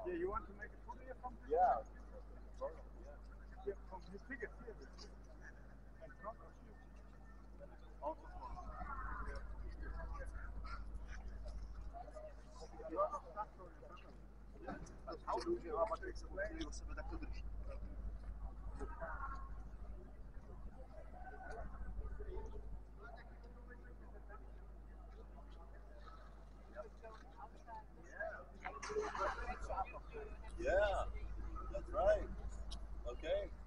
Yeah, you want to make a photo here from this? Yeah. Yeah, from you take it here in front of you. Also for a lot of stuff for in front of you. But how do you want to explain? Yeah, that's right. Okay.